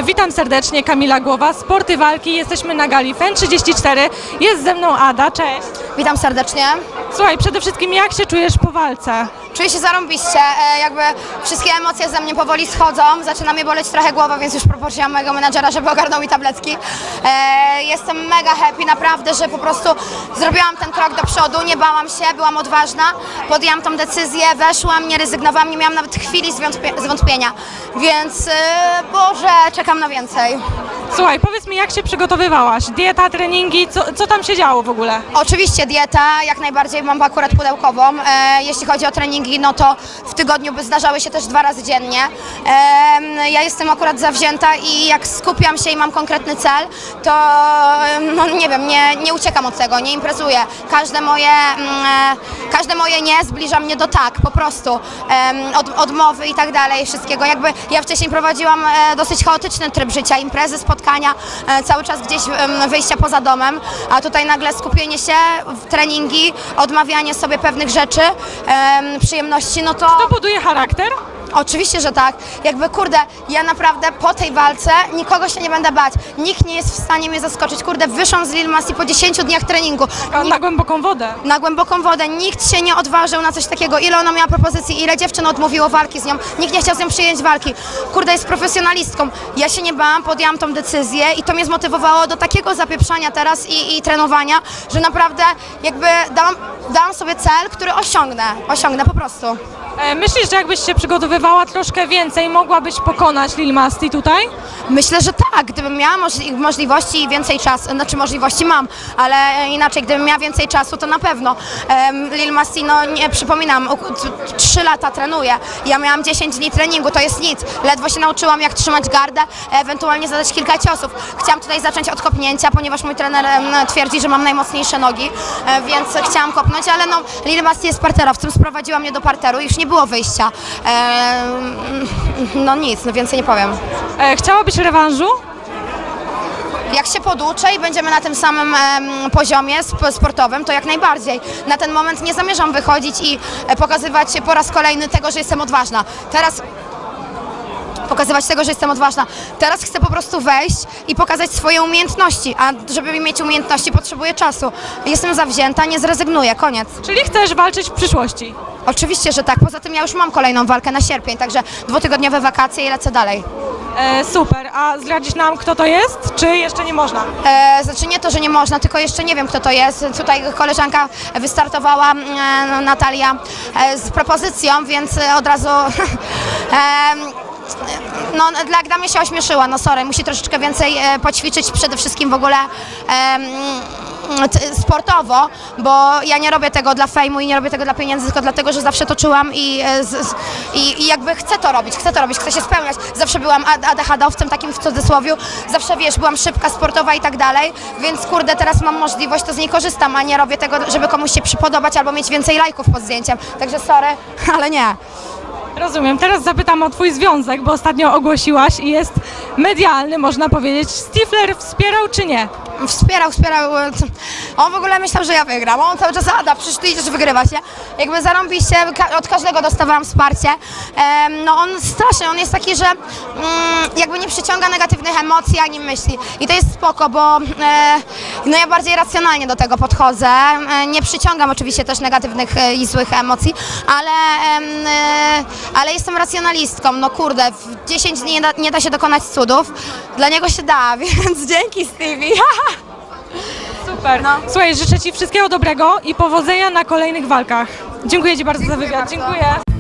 Witam serdecznie, Kamila Głowa, Sporty Walki. Jesteśmy na gali FEN34. Jest ze mną Ada, cześć. Witam serdecznie. Słuchaj, przede wszystkim jak się czujesz po walce? Czuję się zarąbiście, jakby wszystkie emocje ze mnie powoli schodzą, zaczyna mnie boleć trochę głowa, więc już poprosiłam mojego menadżera, żeby ogarnął mi tabletki. Jestem mega happy, naprawdę, że po prostu zrobiłam ten krok do przodu, nie bałam się, byłam odważna, podjęłam tą decyzję, weszłam, nie rezygnowałam, nie miałam nawet chwili zwątpienia, więc Boże, czekam na więcej. Słuchaj, powiedz mi, jak się przygotowywałaś? Dieta, treningi, co tam się działo w ogóle? Oczywiście dieta, jak najbardziej mam akurat pudełkową. Jeśli chodzi o treningi, no to w tygodniu zdarzały się też 2 razy dziennie. Ja jestem akurat zawzięta i jak skupiam się i mam konkretny cel, to no nie wiem, nie uciekam od tego, nie imprezuję. Każde moje nie zbliża mnie do tak, po prostu. Odmowy i tak dalej, wszystkiego. Jakby ja wcześniej prowadziłam dosyć chaotyczny tryb życia, imprezy, spotkania, cały czas gdzieś wyjścia poza domem, a tutaj nagle skupienie się w treningi, odmawianie sobie pewnych rzeczy, przyjemności, no to... To buduje charakter? Oczywiście, że tak. Jakby kurde, ja naprawdę po tej walce nikogo się nie będę bać. Nikt nie jest w stanie mnie zaskoczyć. Kurde, wyszłam z Lil Masti po 10 dniach treningu. Na głęboką wodę. Na głęboką wodę. Nikt się nie odważył na coś takiego. Ile ona miała propozycji, ile dziewczyn odmówiło walki z nią. Nikt nie chciał z nią przyjąć walki. Kurde, jest profesjonalistką. Ja się nie bałam, podjęłam tą decyzję i to mnie zmotywowało do takiego zapieprzania teraz i trenowania, że naprawdę jakby dałam sobie cel, który osiągnę po prostu. Myślisz, że jakbyś się przygotowywała troszkę więcej, mogłabyś pokonać Lil Masti tutaj? Myślę, że tak, gdybym miała możliwości i więcej czasu, znaczy możliwości mam, ale inaczej, gdybym miała więcej czasu, to na pewno. Lil Masti, no nie przypominam, 3 lata trenuję, ja miałam 10 dni treningu, to jest nic, ledwo się nauczyłam jak trzymać gardę, ewentualnie zadać kilka ciosów. Chciałam tutaj zacząć od kopnięcia, ponieważ mój trener twierdzi, że mam najmocniejsze nogi, więc chciałam kopnąć, ale no Lil Masti jest parterowcem, sprowadziła mnie do parteru i już nie było wyjścia. No nic, no więcej nie powiem. Chciałabyś rewanżu? Jak się poduczę i będziemy na tym samym poziomie sportowym, to jak najbardziej. Na ten moment nie zamierzam wychodzić i pokazywać po raz kolejny tego, że jestem odważna. Teraz chcę po prostu wejść i pokazać swoje umiejętności, a żeby mieć umiejętności, potrzebuję czasu. Jestem zawzięta, nie zrezygnuję, koniec. Czyli chcesz walczyć w przyszłości? Oczywiście, że tak. Poza tym ja już mam kolejną walkę na sierpień, także 2-tygodniowe wakacje i lecę dalej. Super, a zdradzisz nam, kto to jest, czy jeszcze nie można? Znaczy nie to, że nie można, tylko jeszcze nie wiem, kto to jest. Tutaj koleżanka wystartowała, Natalia, z propozycją, więc od razu... No, dla mnie się ośmieszyła, no sorry, musi troszeczkę więcej poćwiczyć, przede wszystkim w ogóle sportowo, bo ja nie robię tego dla fejmu i nie robię tego dla pieniędzy, tylko dlatego, że zawsze to czułam i jakby chcę to robić, chcę się spełniać. Zawsze byłam ADHD-owcem takim w cudzysłowiu, zawsze wiesz, byłam szybka, sportowa i tak dalej, więc kurde, teraz mam możliwość, to z niej korzystam, a nie robię tego, żeby komuś się przypodobać albo mieć więcej lajków pod zdjęciem, także sorry, ale nie. Rozumiem. Teraz zapytam o twój związek, bo ostatnio ogłosiłaś i jest medialny, można powiedzieć. Stifler wspierał czy nie? Wspierał. On w ogóle myślał, że ja wygram. On cały czas, Ada, przecież ty idziesz wygrywać, nie? Jakby zarąbiście, od każdego dostawałam wsparcie. No on strasznie, on jest taki, że jakby nie przyciąga negatywnych emocji ani myśli. I to jest spoko, bo no ja bardziej racjonalnie do tego podchodzę. Nie przyciągam oczywiście też negatywnych i złych emocji, ale jestem racjonalistką. No kurde, w 10 dni nie da się dokonać cudów. Dla niego się da, więc dzięki, Stevie. Super. No. Słuchaj, życzę ci wszystkiego dobrego i powodzenia na kolejnych walkach. Dziękuję ci bardzo za wywiad. Dziękuję.